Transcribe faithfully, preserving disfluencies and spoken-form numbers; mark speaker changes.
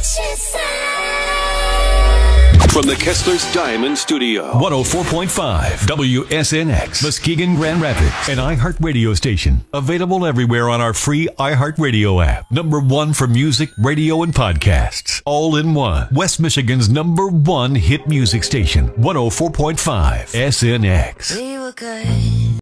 Speaker 1: she said.
Speaker 2: From the Kessler's Diamond Studio.
Speaker 3: one oh four point five W S N X, Muskegon, Grand Rapids. An iHeart radio station. Available everywhere on our free iHeart radio app. Number one for music, radio, and podcasts. All in one. West Michigan's number one hit music station. one oh four point five S N X.
Speaker 1: We were good.